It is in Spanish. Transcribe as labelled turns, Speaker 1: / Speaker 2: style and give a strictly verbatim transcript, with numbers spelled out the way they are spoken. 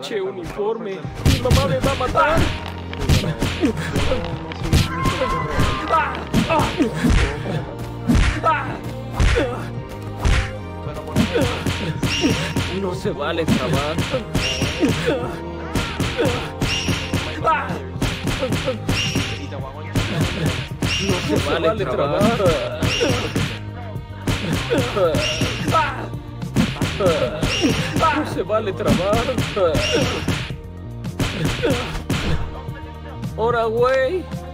Speaker 1: pinche uniforme. Mi mamá me va a matar. No se vale trabar. No se vale trabar. No se vale trabar. Ahora, güey.